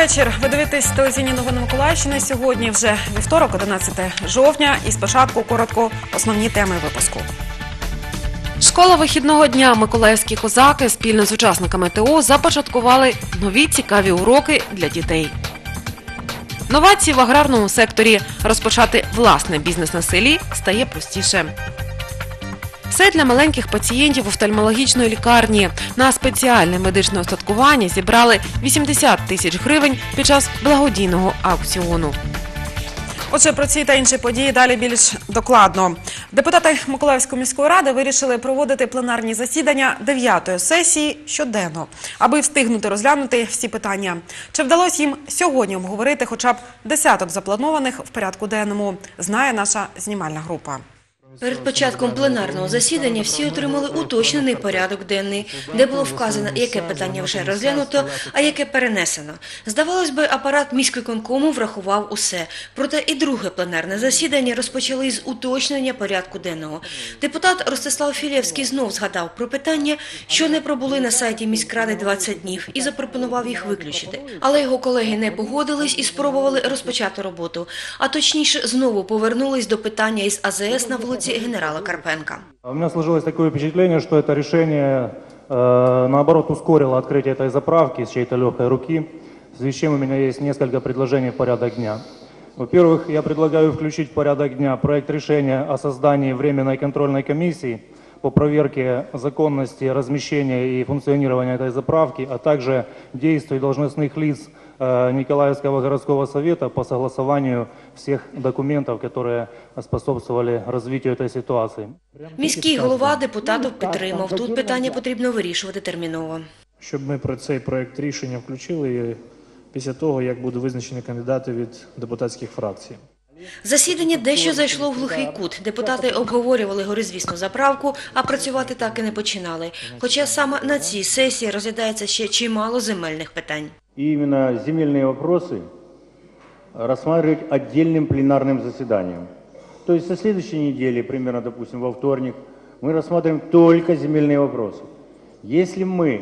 вечір. Ви дивитесь телевізійні новини Миколаївщини. Сьогодні вже вівторок, 11 жовтня. І спочатку коротко основні теми випуску. Школа вихідного дня. Миколаївські козаки спільно з учасниками ТО започаткували нові цікаві уроки для дітей. Новації в аграрному секторі. Розпочати власний бізнес на селі стає простіше. Все для маленьких пацієнтів офтальмологічної лікарні. На спеціальне медичне устаткування зібрали 80 тисяч гривень під час благодійного аукціону. Отже, про ці та інші події далі більш докладно. Депутати Миколаївської міської ради вирішили проводити пленарні засідання 9-ї сесії щоденно, аби встигнути розглянути всі питання. Чи вдалося їм сьогодні обговорити хоча б десяток запланованих в порядку денному, знає наша знімальна група. Перед початком пленарного засідання всі отримали уточнений порядок денний, де було вказано, яке питання вже розглянуто, а яке перенесено. Здавалось би, апарат міськвиконкому врахував усе. Проте і друге пленарне засідання розпочали з уточнення порядку денного. Депутат Ростислав Філєвський знов згадав про питання, що не пробули на сайті міськради 20 днів, і запропонував їх виключити. Але його колеги не погодились і спробували розпочати роботу. А точніше, знову повернулись до питання із АЗС на вулиці генерала Карпенка. У меня сложилось такое впечатление, что это решение, наоборот, ускорило открытие этой заправки с чьей-то легкой руки, в связи с чем у меня есть несколько предложений в порядок дня. Во-первых, я предлагаю включить в порядок дня проект решения о создании Временной контрольной комиссии по проверке законности размещения и функционирования этой заправки, а также действий должностных лиц Николаевского городского совета по согласованию всех документов, которые способствовали развитию этой ситуации. Міський голова депутатів підтримав. Тут питання потрібно вирішувати терміново. Щоб ми про цей проект рішення включили після того, як будуть визначені кандидати від депутатських фракцій. Засідання дещо зайшло в глухий кут. Депутати обговорювали горизвісну заправку, а працювати так і не починали. Хоча саме на цій сесії розглядається ще чимало земельних питань. И именно земельные вопросы рассматривать отдельным пленарным заседанием. То есть со следующей недели, примерно, допустим, во вторник, мы рассматриваем только земельные вопросы. Если мы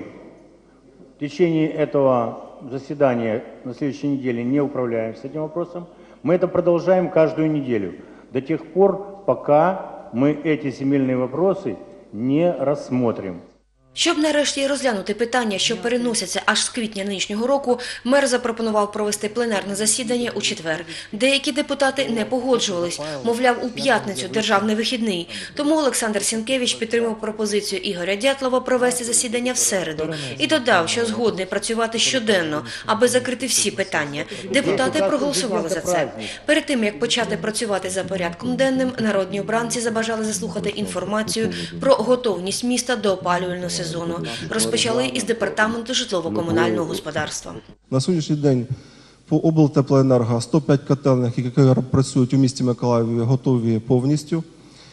в течение этого заседания на следующей неделе не управляемся этим вопросом, мы это продолжаем каждую неделю, до тех пор, пока мы эти земельные вопросы не рассмотрим. Щоб нарешті розглянути питання, що переносяться аж з квітня нинішнього року, мер запропонував провести пленарне засідання у четвер. Деякі депутати не погоджувались, мовляв, у п'ятницю державний вихідний. Тому Олександр Сінкевич підтримав пропозицію Ігоря Дятлова провести засідання в середу і додав, що згодний працювати щоденно, аби закрити всі питання. Депутати проголосували за це. Перед тим, як почати працювати за порядком денним, народні обранці забажали заслухати інформацію про готовність міста до опалювального сезону. Розпочали із департаменту житлово-комунального господарства. На сьогоднішній день по облтеплоенерго 105 котельних, які працюють у місті Миколаєві, готові повністю.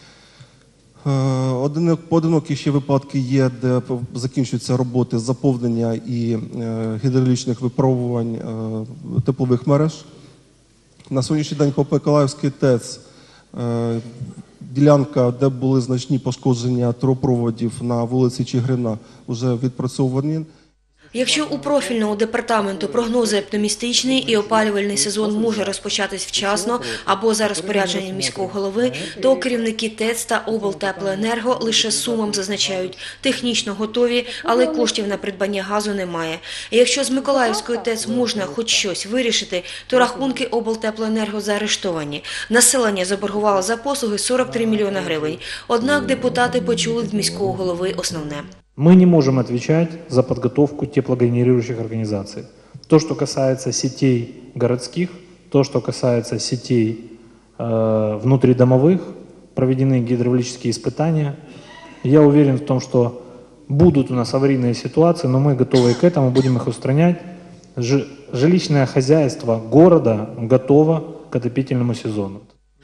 Поодинокі ще випадки є, де закінчуються роботи з заповнення і гідравлічних випробувань теплових мереж. На сьогоднішній день по Миколаївській ТЕЦ ділянка, де були значні пошкодження трубопроводів на вулиці Чигирина, вже відпрацьовані. Якщо у профільному департаменту прогнози оптимістичні і опалювальний сезон може розпочатись вчасно або за розпорядженням міського голови, то керівники ТЕЦ та облтеплоенерго лише сумом зазначають – технічно готові, але коштів на придбання газу немає. І якщо з Миколаївської ТЕЦ можна хоч щось вирішити, то рахунки облтеплоенерго заарештовані. Населення заборгувало за послуги 43 мільйони гривень. Однак депутати почули від міського голови основне. Мы не можем отвечать за подготовку теплогенерирующих организаций. То, что касается сетей городских, то, что касается сетей внутридомовых, проведены гидравлические испытания. Я уверен в том, что будут у нас аварийные ситуации, но мы готовы к этому, будем их устранять. Жилищное хозяйство города готово к отопительному сезону.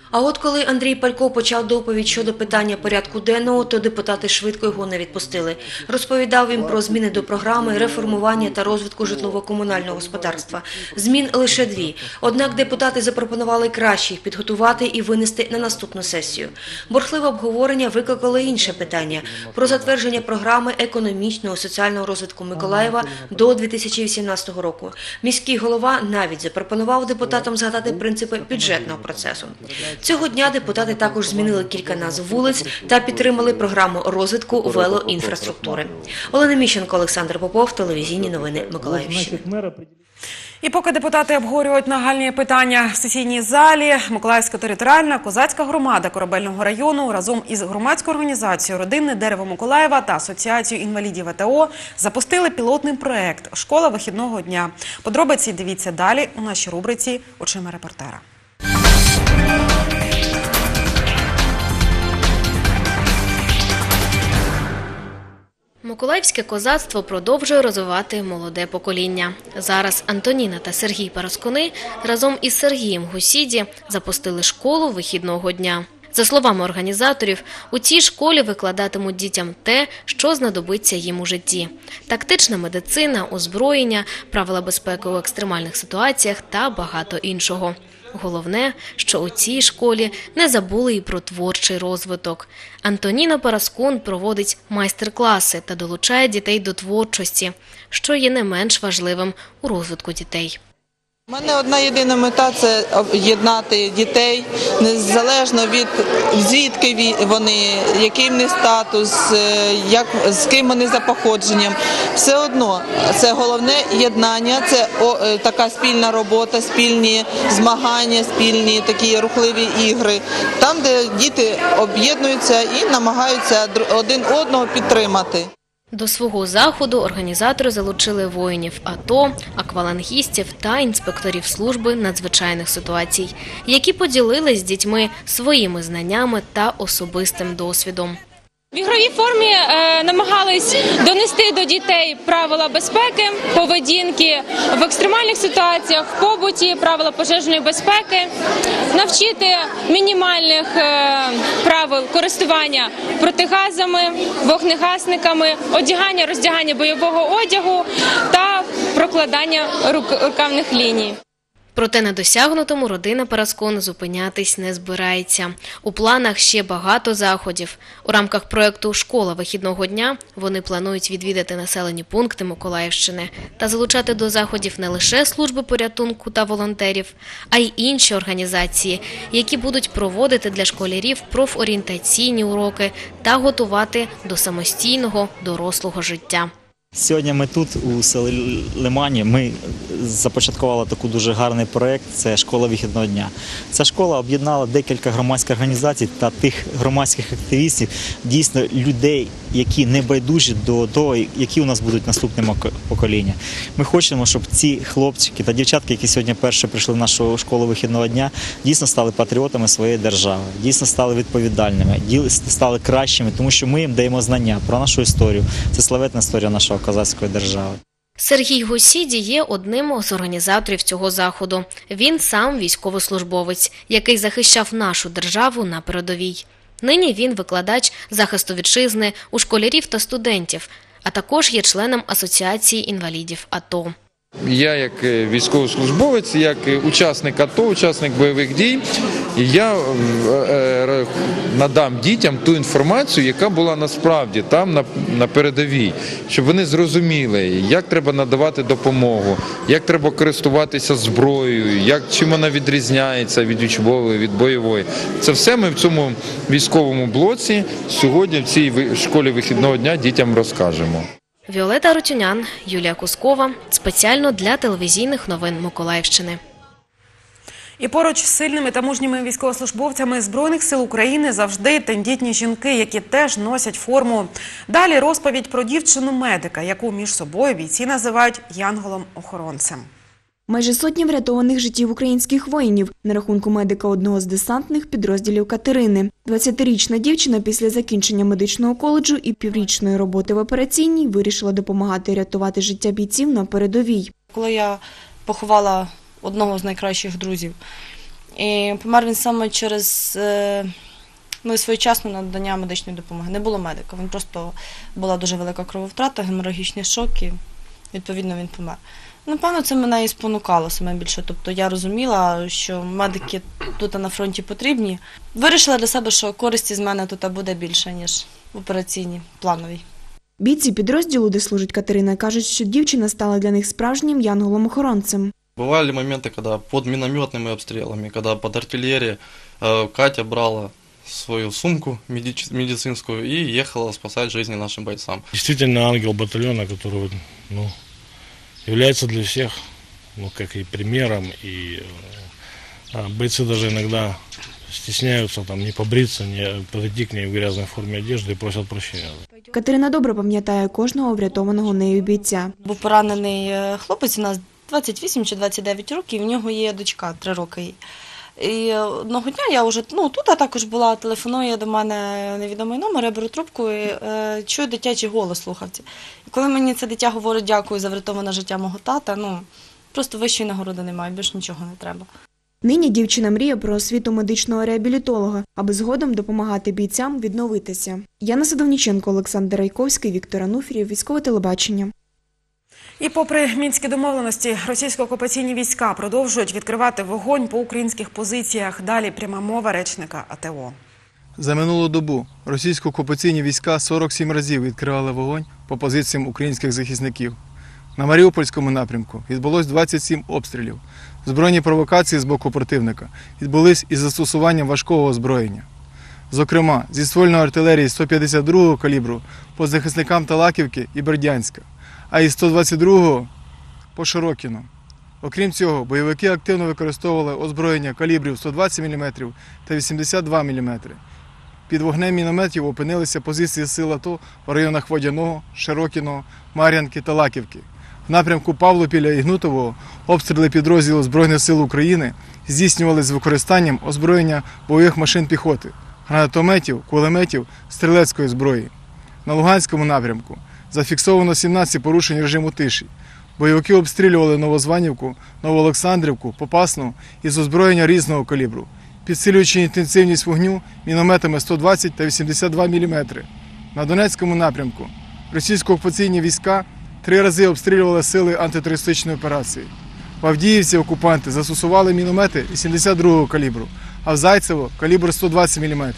А от коли Андрій Палько почав доповідь щодо питання порядку денного, то депутати швидко його не відпустили. Розповідав він про зміни до програми реформування та розвитку житлово-комунального господарства. Змін лише 2. Однак депутати запропонували краще їх підготувати і винести на наступну сесію. Бурхливе обговорення викликало інше питання – про затвердження програми економічного і соціального розвитку Миколаєва до 2018 року. Міський голова навіть запропонував депутатам згадати принципи бюджетного процесу. Цього дня депутати також змінили кілька назв вулиць та підтримали програму розвитку велоінфраструктури. Олена Міщенко, Олександр Попов, телевізійні новини Миколаївщини. І поки депутати обговорюють нагальні питання в сесійній залі, Миколаївська територіальна козацька громада Корабельного району разом із громадською організацією «Родинне дерево Миколаєва» та Асоціацією інвалідів АТО запустили пілотний проект «Школа вихідного дня». Подробиці дивіться далі у нашій рубриці «Очима репортера». Миколаївське козацтво продовжує розвивати молоде покоління. Зараз Антоніна та Сергій Параскони разом із Сергієм Гусіді запустили школу вихідного дня. За словами організаторів, у цій школі викладатимуть дітям те, що знадобиться їм у житті – тактична медицина, озброєння, правила безпеки у екстремальних ситуаціях та багато іншого. Головне, що у цій школі не забули і про творчий розвиток. Антоніна Параскон проводить майстер-класи та долучає дітей до творчості, що є не менш важливим у розвитку дітей. У мене одна єдина мета – це об'єднати дітей, незалежно від звідки вони, який в них статус, з ким вони за походженням. Все одно це головне єднання, це така спільна робота, спільні змагання, спільні такі рухливі ігри. Там, де діти об'єднуються і намагаються один одного підтримати. До свого заходу організатори залучили воїнів АТО, аквалангістів та інспекторів служби надзвичайних ситуацій, які поділились з дітьми своїми знаннями та особистим досвідом. В ігровій формі намагались донести до дітей правила безпеки, поведінки в екстремальних ситуаціях, в побуті, правила пожежної безпеки, навчити мінімальних правил користування протигазами, вогнегасниками, одягання, роздягання бойового одягу та прокладання рукавних ліній. Проте на досягнутому родина Параскон зупинятись не збирається. У планах ще багато заходів. У рамках проєкту «Школа вихідного дня» вони планують відвідати населені пункти Миколаївщини та залучати до заходів не лише служби порятунку та волонтерів, а й інші організації, які будуть проводити для школярів профорієнтаційні уроки та готувати до самостійного дорослого життя. Сьогодні ми тут, у селі Лимані, ми започаткували такий дуже гарний проєкт – це «Школа вихідного дня». Ця школа об'єднала декілька громадських організацій та тих громадських активістів, дійсно людей, які не байдужі до того, які у нас будуть наступні покоління. Ми хочемо, щоб ці хлопчики та дівчатки, які сьогодні перші прийшли в нашу школу вихідного дня, дійсно стали патріотами своєї держави, дійсно стали відповідальними, стали кращими, тому що ми їм даємо знання про нашу історію. Це славетна історія нашого козацької держави. Сергій Гусіді є одним з організаторів цього заходу. Він сам військовослужбовець, який захищав нашу державу на передовій. Нині він викладач захисту вітчизни у школярів та студентів, а також є членом Асоціації інвалідів АТО. Я як військовослужбовець, як учасник АТО, учасник бойових дій, я надам дітям ту інформацію, яка була насправді там на передовій, щоб вони зрозуміли, як треба надавати допомогу, як треба користуватися зброєю, чим вона відрізняється від учбової, від бойової. Це все ми в цьому військовому блоці сьогодні в цій школі вихідного дня дітям розкажемо. Віолета Рутюнян, Юлія Кускова. Спеціально для телевізійних новин Миколаївщини. І поруч з сильними та мужніми військовослужбовцями Збройних сил України завжди тендітні жінки, які теж носять форму. Далі розповідь про дівчину-медика, яку між собою бійці називають янголом-охоронцем. Майже сотня врятованих життів українських воїнів на рахунку медика одного з десантних підрозділів Катерини. 20-річна дівчина після закінчення медичного коледжу і піврічної роботи в операційній вирішила допомагати рятувати життя бійців на передовій. Коли я поховала одного з найкращих друзів І помер він саме через своєчасне надання медичної допомоги. Не було медика, він просто була дуже велика крововтрата, геморагічний шок і відповідно він помер. Напевно, це мене і спонукало саме більше. Тобто я розуміла, що медики тут на фронті потрібні. Вирішила для себе, що користі з мене тут буде більше, ніж в операційній, плановій. Бійці підрозділу, де служить Катерина, кажуть, що дівчина стала для них справжнім янголом-охоронцем. Бывали моменты, когда под минометными обстрелами, когда под артиллерией Катя брала свою сумку медицинскую и ехала спасать жизни нашим бойцам. Действительно ангел батальона, который является для всех, как и примером, и бойцы даже иногда стесняются не побриться, не подойти к ней в грязной форме одежды и просят прощения. Катерина добре пам'ятає кожного врятованого нею бійця. Був поранений хлопець, у нас 28 чи 29 років, в нього є дочка, 3 роки їй. І одного дня я вже тут також була, телефонує до мене невідомий номер, я беру трубку і чую дитячий голос слухавці. І коли мені це дитя говорить дякую за врятоване життя мого тата, просто вищої нагороди немає, більше нічого не треба. Нині дівчина мріє про освіту медичного реабілітолога, аби згодом допомагати бійцям відновитися. Яна Садовніченко, Олександр Райковський, Віктор Ануфрієв, Військове телебачення. І попри мінські домовленості, російсько-окупаційні війська продовжують відкривати вогонь по українських позиціях. Далі пряма мова речника АТО. За минулу добу російсько-окупаційні війська 47 разів відкривали вогонь по позиціям українських захисників. На Маріупольському напрямку відбулось 27 обстрілів. Збройні провокації з боку противника відбулись із застосуванням важкого озброєння. Зокрема, зі ствольної артилерії 152-го калібру по захисникам Талаківки і Бердянська, а із 122-го по Широкіну. Окрім цього, бойовики активно використовували озброєння калібрів 120 мм та 82 мм. Під вогнем мінометів опинилися позиції сил АТО в районах Водяного, Широкіного, Мар'янки та Лаківки. В напрямку Павлопіля і Гнутового обстріли підрозділу Збройних сил України здійснювалися з використанням озброєння бойових машин піхоти, гранатометів, кулеметів, стрілецької зброї. На Луганському напрямку зафіксовано 17 порушень режиму тиші. Бойовики обстрілювали Новозванівку, Новоолександрівку, Попасну із озброєння різного калібру, підсилюючи інтенсивність вогню мінометами 120 та 82 мм. На Донецькому напрямку російсько-окупаційні війська 3 рази обстрілювали сили антитерористичної операції. В Авдіївці окупанти застосували міномети 82-го калібру, а в Зайцево – калібр 120 мм.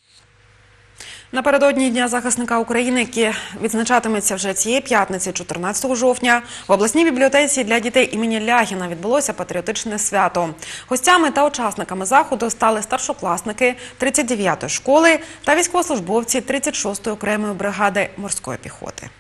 Напередодні Дня захисника України, який відзначатиметься вже цієї п'ятниці, 14 жовтня, в обласній бібліотеці для дітей імені Лягіна відбулося патріотичне свято. Гостями та учасниками заходу стали старшокласники 39-ї школи та військовослужбовці 36-ї окремої бригади морської піхоти.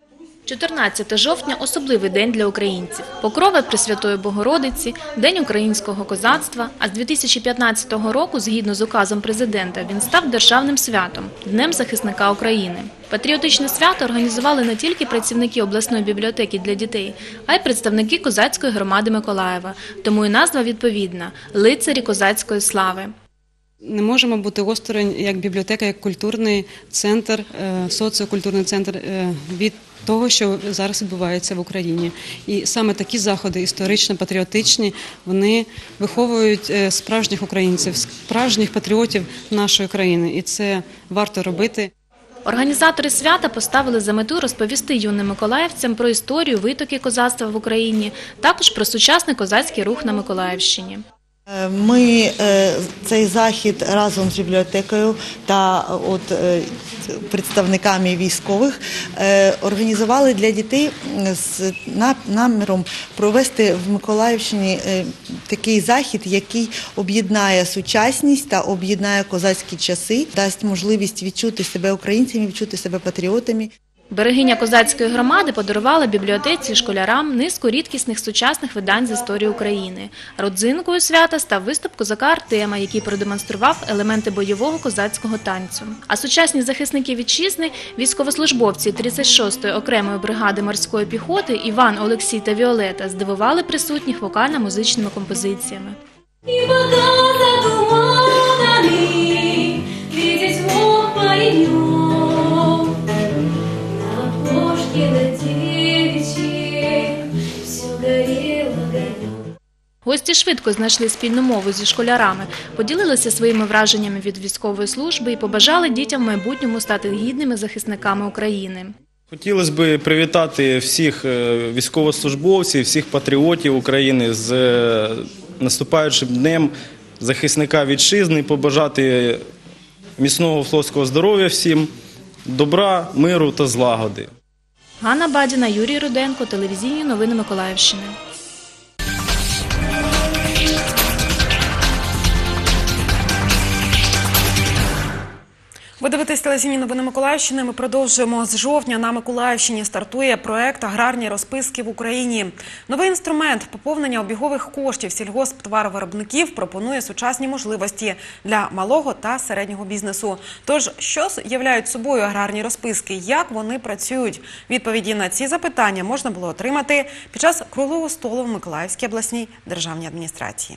14 жовтня – особливий день для українців. Покрови Пресвятої Богородиці, День українського козацтва, а з 2015 року, згідно з указом президента, він став державним святом – Днем захисника України. Патріотичне свято організували не тільки працівники обласної бібліотеки для дітей, а й представники козацької громади Миколаєва. Тому і назва відповідна – «Лицарі козацької слави». Не можемо бути осторонь як бібліотека, як культурний центр, соціокультурний центр від того, що зараз відбувається в Україні. І саме такі заходи, історично-патріотичні, вони виховують справжніх українців, справжніх патріотів нашої країни. І це варто робити. Організатори свята поставили за мету розповісти юним миколаївцям про історію, витоки козацтва в Україні, також про сучасний козацький рух на Миколаївщині. Ми цей захід разом з бібліотекою та представниками військових організували для дітей з наміром провести в Миколаївщині такий захід, який об'єднає сучасність та об'єднає козацькі часи, дасть можливість відчути себе українцями, відчути себе патріотами. Берегиня козацької громади подарувала бібліотеці і школярам низку рідкісних сучасних видань з історії України. Родзинкою свята став виступ козака Артема, який продемонстрував елементи бойового козацького танцю. А сучасні захисники вітчизни, військовослужбовці 36-ї окремої бригади морської піхоти Іван, Олексій та Віолета здивували присутніх вокально-музичними композиціями. Гості швидко знайшли спільну мову зі школярами, поділилися своїми враженнями від військової служби і побажали дітям в майбутньому стати гідними захисниками України. Хотілося б привітати всіх військовослужбовців, всіх патріотів України з наступаючим днем захисника вітчизни, побажати міцного флотського здоров'я всім, добра, миру та злагоди. Ганна Бадіна, Юрій Руденко, телевізійні новини Миколаївщини. Ви дивитесь телевізійні новини Миколаївщини. Ми продовжуємо. З жовтня на Миколаївщині стартує проект «Аграрні розписки в Україні». Новий інструмент поповнення обігових коштів сільгосптоваровиробників пропонує сучасні можливості для малого та середнього бізнесу. Тож, що являють собою аграрні розписки, як вони працюють? Відповіді на ці запитання можна було отримати під час круглого столу в Миколаївській обласній державній адміністрації.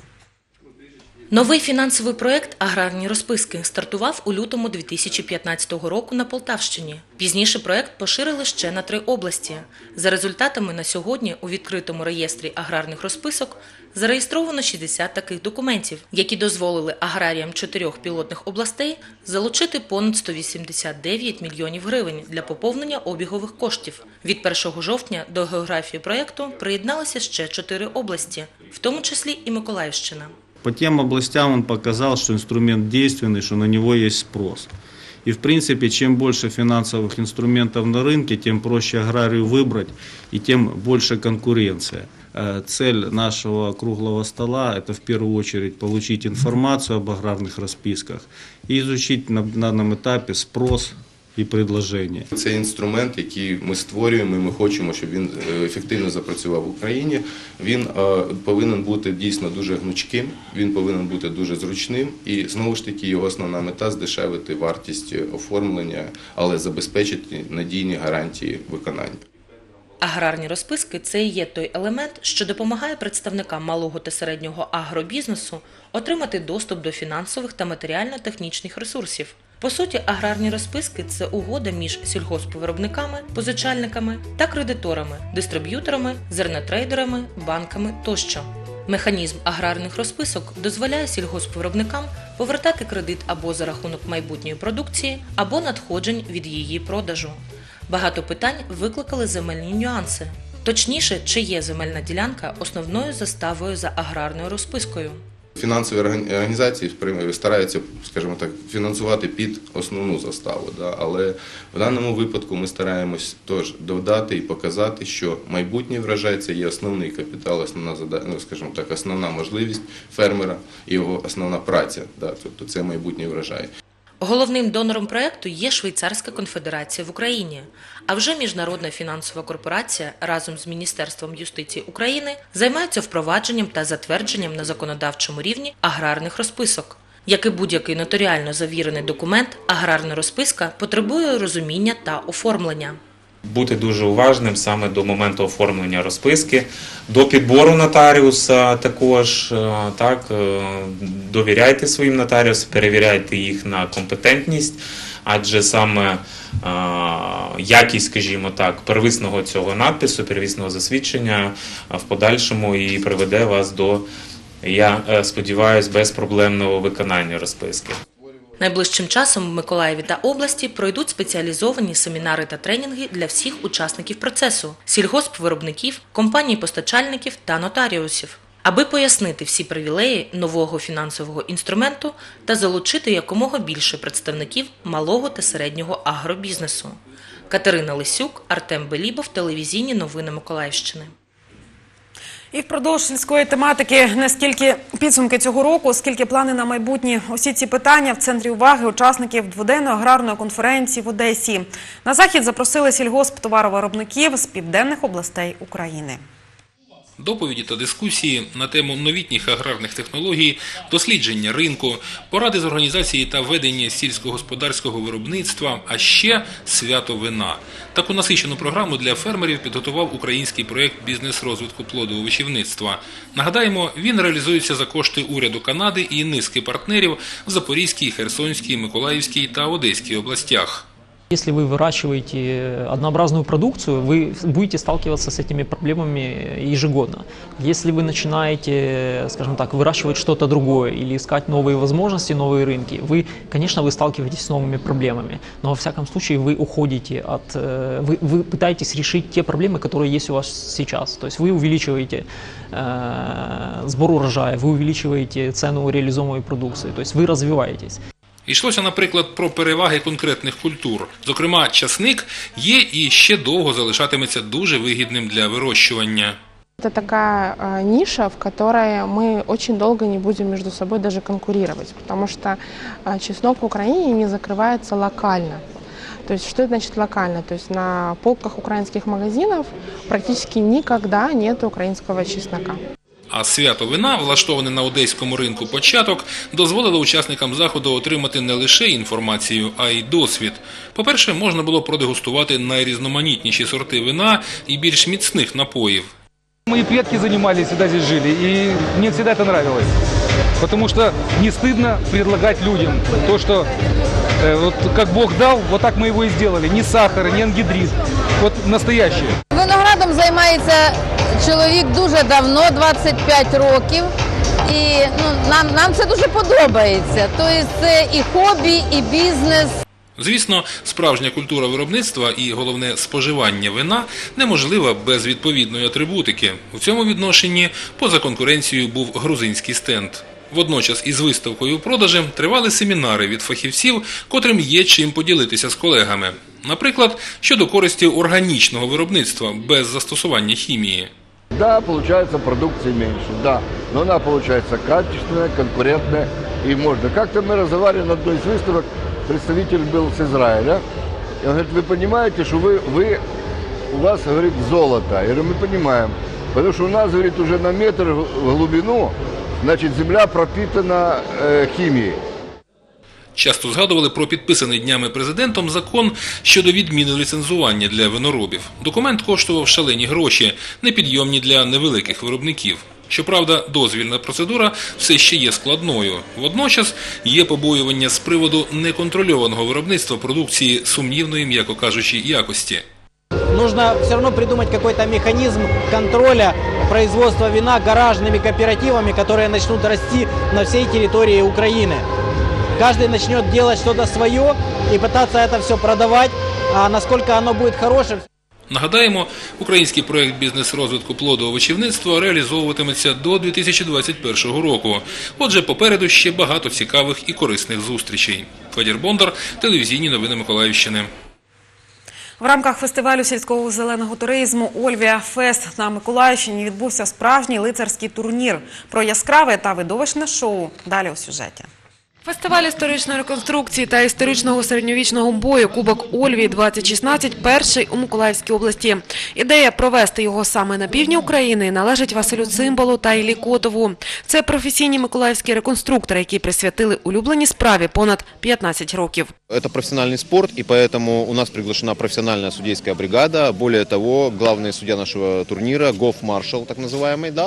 Новий фінансовий проєкт «Аграрні розписки» стартував у лютому 2015 року на Полтавщині. Пізніше проєкт поширили ще на 3 області. За результатами на сьогодні у відкритому реєстрі аграрних розписок зареєстровано 60 таких документів, які дозволили аграріям 4 пілотних областей залучити понад 189 мільйонів гривень для поповнення обігових коштів. Від 1 жовтня до географії проєкту приєдналися ще 4 області, в тому числі і Миколаївщина. По тем областям он показал, что инструмент действенный, что на него есть спрос. И в принципе, чем больше финансовых инструментов на рынке, тем проще аграрию выбрать и тем больше конкуренция. Цель нашего круглого стола – это в первую очередь получить информацию об аграрных расписках и изучить на данном этапе спрос і предложення. Це інструмент, який ми створюємо, і ми хочемо, щоб він ефективно запрацював в Україні. Він повинен бути дійсно дуже гнучким, він повинен бути дуже зручним і, знову ж таки, його основна мета – здешевити вартість оформлення, але забезпечити надійні гарантії виконання. Аграрні розписки – це і є той елемент, що допомагає представникам малого та середнього агробізнесу отримати доступ до фінансових та матеріально-технічних ресурсів. По суті, аграрні розписки – це угода між сільгоспвиробниками, позичальниками та кредиторами, дистриб'юторами, зернотрейдерами, банками тощо. Механізм аграрних розписок дозволяє сільгоспвиробникам повертати кредит або за рахунок майбутньої продукції, або надходжень від її продажу. Багато питань викликали земельні нюанси. Точніше, чи є земельна ділянка основною заставою за аграрною розпискою. Фінансові організації стараються, скажімо так, фінансувати під основну заставу, але в даному випадку ми стараємось теж додати і показати, що майбутній врожай – це є основний капітал, основна можливість фермера і його основна праця, тобто це майбутній врожай. Головним донором проєкту є Швейцарська конфедерація в Україні, а вже Міжнародна фінансова корпорація разом з Міністерством юстиції України займаються впровадженням та затвердженням на законодавчому рівні аграрних розписок. Як і будь-який нотаріально завірений документ, аграрна розписка потребує розуміння та оформлення. Бути дуже уважним саме до моменту оформлення розписки, до підбору нотаріуса також, довіряйте своїм нотаріусам, перевіряйте їх на компетентність, адже саме якість, скажімо так, первісного цього надпису, первісного засвідчення в подальшому і приведе вас до, я сподіваюся, безпроблемного виконання розписки. Найближчим часом в Миколаєві та області пройдуть спеціалізовані семінари та тренінги для всіх учасників процесу – сільгоспвиробників, компаній-постачальників та нотаріусів, аби пояснити всі привілеї нового фінансового інструменту та залучити якомога більше представників малого та середнього агробізнесу. Катерина Лисюк, Артем Белібов, телевізійні новини Миколаївщини. І впродовж сільської тематики не стільки підсумки цього року, скільки плани на майбутнє. Усі ці питання в центрі уваги учасників дводенної аграрної конференції в Одесі. На захід запросили сільгосптоваровиробників з південних областей України. Доповіді та дискусії на тему новітніх аграрних технологій, дослідження ринку, поради з організації та ведення сільськогосподарського виробництва, а ще свято вина. Таку насичену програму для фермерів підготував український проєкт «Бізнес-розвитку плодововичівництва». Нагадаємо, він реалізується за кошти уряду Канади і низки партнерів в Запорізькій, Херсонській, Миколаївській та Одеській областях. Если вы выращиваете однообразную продукцию, вы будете сталкиваться с этими проблемами ежегодно. Если вы начинаете, скажем так, выращивать что-то другое или искать новые возможности, новые рынки, конечно, вы сталкиваетесь с новыми проблемами, но во всяком случае вы уходите вы пытаетесь решить те проблемы, которые есть у вас сейчас. То есть вы увеличиваете сбор урожая, вы увеличиваете цену реализуемой продукции, то есть вы развиваетесь. Йшлося, наприклад, про переваги конкретних культур. Зокрема, часник є і ще довго залишатиметься дуже вигідним для вирощування. Это такая ниша, в которой мы очень долго не будем между собой даже конкурировать, потому что чеснок в Украине не закрывается локально. То есть что это значит локально? То есть на полках украинских магазинов практически никогда нет украинского чеснока. А свято вина, влаштоване на одеському ринку «Початок», дозволило учасникам заходу отримати не лише інформацію, а й досвід. По-перше, можна було продегустувати найрізноманітніші сорти вина і більш міцних напоїв. Мои предки занимались, всегда здесь жили, и мне всегда это нравилось. Потому что не стыдно предлагать людям то, что вот как Бог дал, вот так мы его и сделали. Ни сахара, ни ангидрид, вот настоящее. Виноградом займається чоловік дуже давно, 25 років, і нам це дуже подобається. Тобто це і хобі, і бізнес. Звісно, справжня культура виробництва і, головне, споживання вина неможлива без відповідної атрибутики. У цьому відношенні поза конкуренцією був грузинський стенд. Водночас із виставкою продажем тривали семінари від фахівців, котрим є чим поділитися з колегами. Наприклад, щодо користі органічного виробництва без застосування хімії. Да, получается продукции меньше, да, но она получается качественная, конкурентная и можно. Как-то мы разговаривали на одной из выставок, представитель был с Израиля, и он говорит, вы понимаете, что у вас, говорит, золото. Я говорю, мы понимаем, потому что у нас, говорит, уже на метр в глубину, значит, земля пропитана химией. Часто згадували про підписаний днями президентом закон щодо відміни ліцензування для виноробів. Документ коштував шалені гроші, непідйомні для невеликих виробників. Щоправда, дозвільна процедура все ще є складною. Водночас є побоювання з приводу неконтрольованого виробництва продукції сумнівної, м'яко кажучи, якості. Нужно все равно придумать какой-то механизм контроля производства вина гаражными кооперативами, которые начнут расти на всей территории Украины. Каждый начнет делать что-то свое и пытаться это все продавать, а насколько оно будет хорошим. Нагадаємо, український проєкт бізнес-розвитку плодоовочівництва реалізовуватиметься до 2021 року. Отже, попереду ще багато цікавих і корисних зустрічей. Федір Бондар, телевізійні новини Миколаївщини. В рамках фестивалю сільського зеленого туризму «Ольвія Фест» на Миколаївщині відбувся справжній лицарський турнір. Про яскраве та видовищне шоу далі у сюжеті. Фестиваль історичної реконструкції та історичного середньовічного бою «Кубок Ольвії-2016» перший у Миколаївській області. Ідея провести його саме на півдні України належить Василю Цимбалу та Іллі Котову. Це професійні миколаївські реконструктори, які присвятили улюбленій справі понад 15 років. Это профессиональный спорт, и поэтому у нас приглашена профессиональная судейская бригада. Более того, главный судья нашего турнира, гоф-маршал так называемый, да,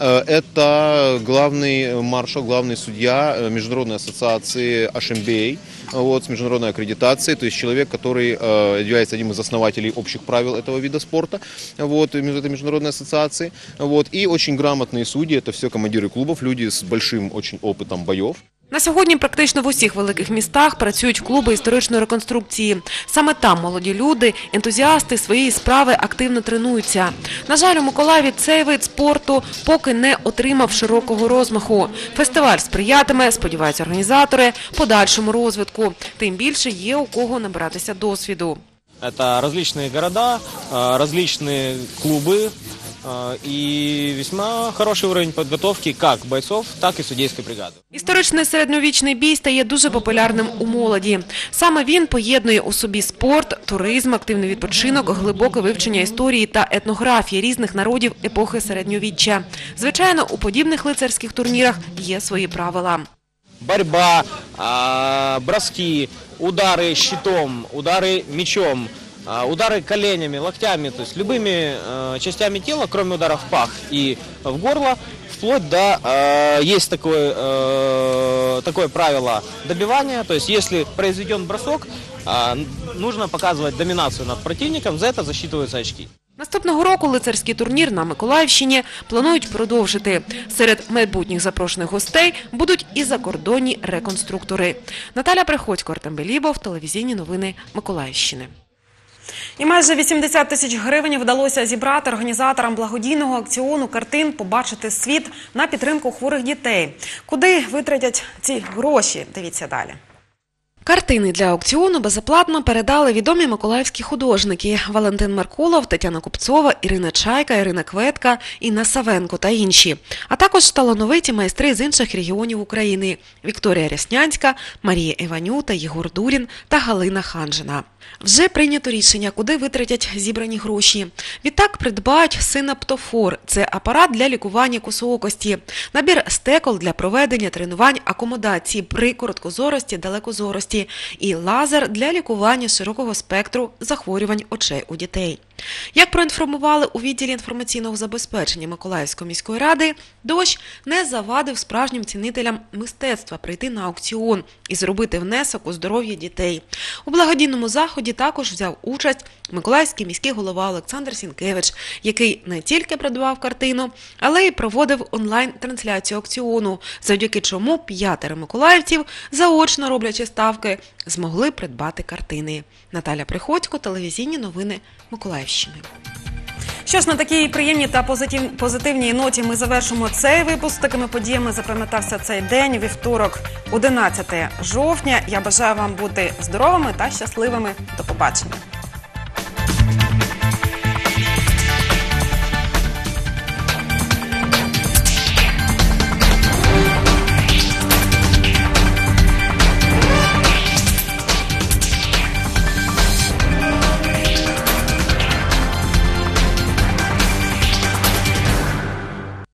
это главный маршал, главный судья Международной ассоциации Ашембей, вот, с международной аккредитацией, то есть человек, который является одним из основателей общих правил этого вида спорта, вот, этой международной ассоциации. Вот, и очень грамотные судьи, это все командиры клубов, люди с большим очень опытом боев. На сьогодні практично в усіх великих містах працюють клуби історичної реконструкції. Саме там молоді люди, ентузіасти своєї справи активно тренуються. На жаль, у Миколаєві цей вид спорту поки не отримав широкого розмаху. Фестиваль сприятиме, сподіваються організатори, подальшому розвитку. Тим більше є у кого набиратися досвіду. Это различные города, различные клубы и весьма хороший уровень подготовки как бойцов, так и судейской бригады. Історичний середньовічний бій стає дуже популярним у молоді. Саме він поєднує у собі спорт, туризм, активний відпочинок, глибоке вивчення історії та етнографії різних народів епохи середньовіччя. Звичайно, у подібних лицарських турнірах є свої правила. Борьба, броски, удары щитом, удары мечом, удары коленями, локтями, то есть любыми частями тела, кроме ударов в пах и в горло, вплоть до, есть такое правило добивания, то есть если произведен бросок, нужно показывать доминацию над противником, за это засчитываются очки. Наступного року лицарський турнір на Миколаївщині планують продовжити. Серед майбутніх запрошених гостей будуть і закордонні реконструктори. Наталя Приходько, Артем Белібов, телевізійні новини Миколаївщини. І майже 80 тисяч гривень вдалося зібрати організаторам благодійного аукціону картин «Побачити світ» на підтримку хворих дітей. Куди витратять ці гроші? Дивіться далі. Картини для аукціону безоплатно передали відомі миколаївські художники – Валентин Меркулов, Тетяна Купцова, Ірина Чайка, Ірина Кветка, Інна Савенко та інші. А також талановиті майстри з інших регіонів України – Вікторія Ряснянська, Марія Іванюта, Єгор Дурін та Галина Ханжина. Вже прийнято рішення, куди витратять зібрані гроші. Відтак придбають синаптофор – це апарат для лікування косоокості, набір стекол для проведення тренувань акомодації при короткозорості, далекозорості і лазер для лікування широкого спектру захворювань очей у дітей. Як проінформували у відділі інформаційного забезпечення Миколаївської міської ради, дощ не завадив справжнім цінителям мистецтва прийти на аукціон і зробити внесок у здоров'я дітей. У благодійному заході також взяв участь миколаївський міський голова Олександр Сінкевич, який не тільки придбав картину, але й проводив онлайн-трансляцію аукціону, завдяки чому 5 миколаївців, заочно роблячи ставки, змогли придбати картини. Наталя Приходько, телевізійні новини Миколаївщини. Що ж, на такій приємній та позитивній ноті ми завершимо цей випуск. Такими подіями запам'ятався цей день, вівторок, 11 жовтня. Я бажаю вам бути здоровими та щасливими. До побачення.